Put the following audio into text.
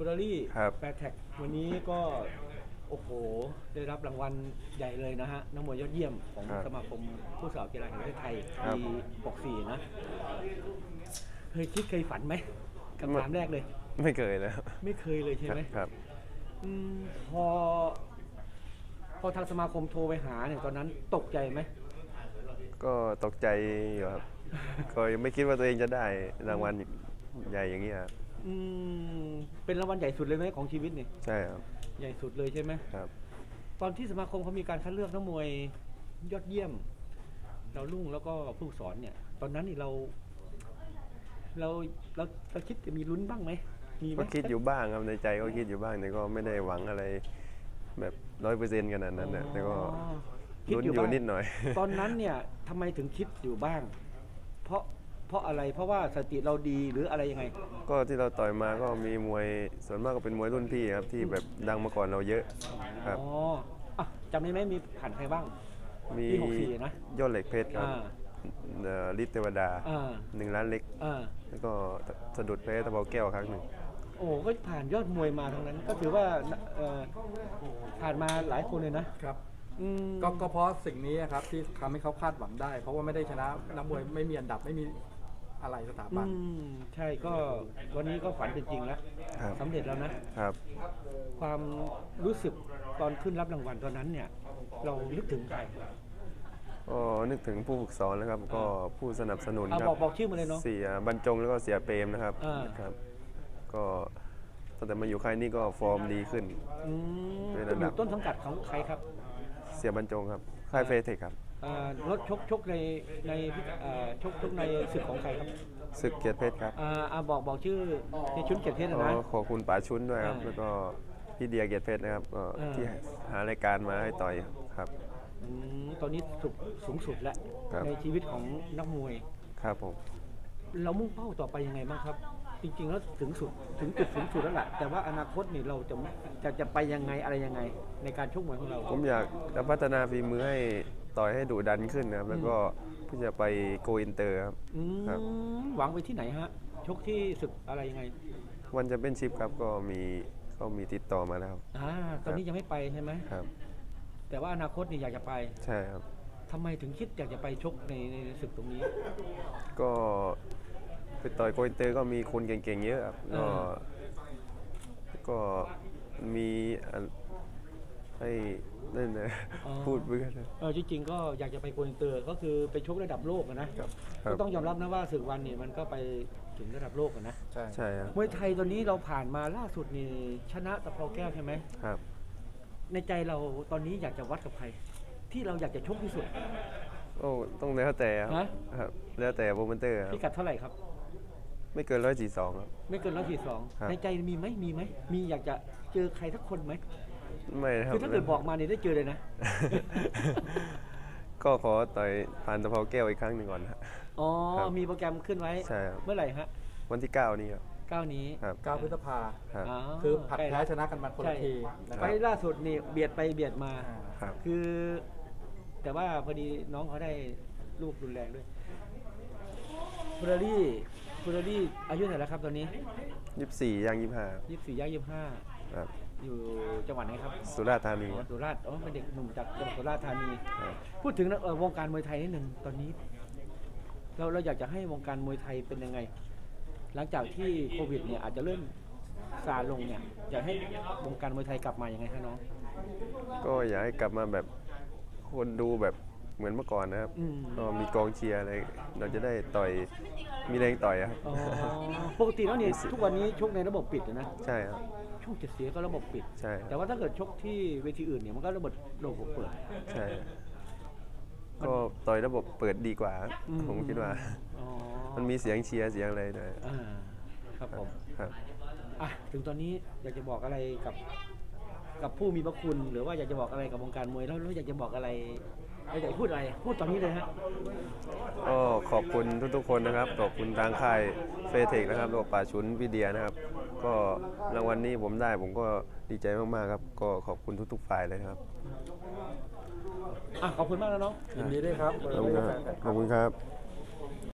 คุณลอรี่ครับแฟร์แท็กวันนี้ก็โอ้โหได้รับรางวัลใหญ่เลยนะฮะนักมวยยอดเยี่ยมของครับสมาคมผู้สาวกีฬาแห่งประเทศไทยครับปี64นะเคยฝันไหมคำถามแรกเลยไม่เคยแล้วไม่เคยเลยใช่ไหมครับอืมพอทางสมาคมโทรไปหาเนี่ยตอนนั้นตกใจไหมก็ตกใจอยู่ครับก็ยังไม่คิดว่าตัวเองจะได้รางวัลใหญ่อย่างนี้ครับอืมเป็นรางวัลใหญ่สุดเลยไหมของชีวิตเนี่ยใช่ครับใหญ่สุดเลยใช่ไหมครับตอนที่สมาคมเขามีการคัดเลือกนักมวยยอดเยี่ยมดาวรุ่งแล้วก็ผู้สอนเนี่ยตอนนั้นนี่เราคิดจะมีลุ้นบ้างไหมมีไหมก็คิดอยู่บ้างครับในใจก็คิดอยู่บ้างแต่ก็ไม่ได้หวังอะไรแบบ100%ขนาดนั้นนะแต่ก็ลุ้นอยู่นิดหน่อยตอนนั้นเนี่ยทำไมถึงคิดอยู่บ้าง เพราะอะไรเพราะว่าสติเราดีหรืออะไรยังไงก็ที่เราต่อยมาก็มีมวยส่วนมากก็เป็นมวยรุ่นพี่ครับที่แบบดังมาก่อนเราเยอะครับอ๋ออ่ะจำได้ไหมมีผ่านใครบ้างมีปี64นะยอดเหล็กเพชรครับฤทธิ์เทวดา1 ล้านเล็กแล้วก็สะดุดแพ้ตะเบาแก้วครั้งหนึ่งโอ้ก็ผ่านยอดมวยมาทั้งนั้นก็ถือว่าผ่านมาหลายคนเลยนะครับก็เพราะสิ่งนี้ครับที่ทำให้เขาคาดหวังได้ เพราะว่าไม่ได้ชนะนักมวยไม่มีอันดับไม่มีอะไรสถาบันใช่ก็วันนี้ก็ฝันเป็นจริงแล้วสำเร็จแล้วนะครับความรู้สึกตอนขึ้นรับรางวัลตอนนั้นเนี่ยเรานึกถึงใครก็นึกถึงผู้ฝึกสอนนะครับก็ผู้สนับสนุนครับบอกชื่อมาเลยเนาะเสียบรรจงแล้วก็เสียเปรมนะครับก็ตั้งแต่มาอยู่ค่ายนี้ก็ฟอร์มดีขึ้นเป็นระดับต้นสังกัดของใครครับเสียบรรจงครับค่ายเฟเทคครับรถชกในชกในศึกของใครครับศึกเกียรติเพชรครับบอกชื่อในชุดเกียรติเพชรนะขอบคุณป๋าชุนด้วยครับแล้วก็พี่เดียเกียรติเพชรนะครับที่หารายการมาให้ต่อยครับตอนนี้สูงสุดแล้วในชีวิตของนักมวยครับผมเรามุ่งเป้าต่อไปยังไงบ้างครับจริงๆแล้วถึงจุดสูงสุดแล้วแหละแต่ว่าอนาคตนี่เราจะไปยังไงอะไรยังไงในการชกมวยของเราผมอยากจะพัฒนาฝีมือให้ต่อยให้ดุดันขึ้นนะครับแล้วก็เพื่อจะไปโกอินเตอร์ครับหวังไปที่ไหนฮะชกที่ศึกอะไรยังไงวันจะเป็นชิปครับก็มีติดต่อมาแล้วตอนนี้ยังไม่ไปใช่ไหมครับแต่ว่าอนาคตนี่อยากจะไปใช่ครับทำไมถึงคิดอยากจะไปชกในศึกตรงนี้ก็ไปต่อยโกอินเตอร์ก็มีคนเก่งๆเยอะครับก็มีให้นั่นนะพูดไปกันจริงๆก็อยากจะไปโกอินเตอร์ก็คือไปชกระดับโลกนะก็ต้องยอมรับนะว่าศึกวันนี่มันก็ไปถึงระดับโลกนะใช่ครับมวยไทยตอนนี้เราผ่านมาล่าสุดนี่ชนะตะเภาแก้วใช่ไหมครับในใจเราตอนนี้อยากจะวัดกับใครที่เราอยากจะชกที่สุดโอ้ต้องแล้วแต่ครับแล้วแต่โปรโมเตอร์พิกัดเท่าไหร่ครับไม่เกิน142ครับไม่เกิน142ในใจมีไหมมีอยากจะเจอใครสักคนไหมไม่ครับคือถ้าเกิดบอกมาเนี่ยได้เจอเลยนะก็ขอต่อยผ่านตะเภาแก้วอีกครั้งหนึ่งก่อนอ๋อมีโปรแกรมขึ้นไว้เมื่อไหร่ฮะวันที่9นี้ครับ 9นี้ 9 พฤษภาคือผัดแพ้ชนะกันมาคนละทีไปล่าสุดนี่เบียดไปเบียดมาคือแต่ว่าพอดีน้องเขาได้ลูกรุนแรงด้วยคุณลอรี่อายุเท่าไหร่แล้วครับตอนนี้ 24ย่าง25 ย่าง25 ครับอยู่จังหวัดไหนครับสุราษฎร์ธานีสุราษฎร์เป็นเด็กหนุ่มจากจังหวัดสุราษฎร์ธานีพูดถึงวงการมวยไทยนิดหนึ่งตอนนี้เราอยากจะให้วงการมวยไทยเป็นยังไงหลังจากที่โควิดเนี่ยอาจจะเริ่มซาลงเนี่ยอยากให้วงการมวยไทยกลับมายังไงคะน้องก็อยากให้กลับมาแบบคนดูแบบเหมือนเมื่อก่อนนะครับก็มีกองเชียร์อะไรเราจะได้ต่อยมีแรงต่อยครับปกติแล้วเนี่ยทุกวันนี้ชกในระบบปิดนะใช่ครับช่วง7 เสียก็ระบบปิดใช่แต่ว่าถ้าเกิดชกที่เวทีอื่นเนี่ยมันก็ระบบเปิดใช่ก็ต่อยระบบเปิดดีกว่าผมคิดว่ามันมีเสียงเชียร์เสียงอะไรด้วยครับผมถึงตอนนี้อยากจะบอกอะไรกับผู้มีพระคุณหรือว่าอยากจะบอกอะไรกับวงการมวยแล้วอยากจะบอกอะไรอยากพูดอะไรพูดตอนนี้เลยฮะก็ขอบคุณทุกๆคนนะครับขอบคุณทางค่ายเฟเทคนะครับแล้วก็ป่าชุนวิเดียนะครับก็รางวัลนี้ผมได้ผมก็ดีใจมากๆครับก็ขอบคุณทุกๆฝ่ายเลยครับขอบคุณมากนะน้องยินดีด้วยครับขอบคุณครับ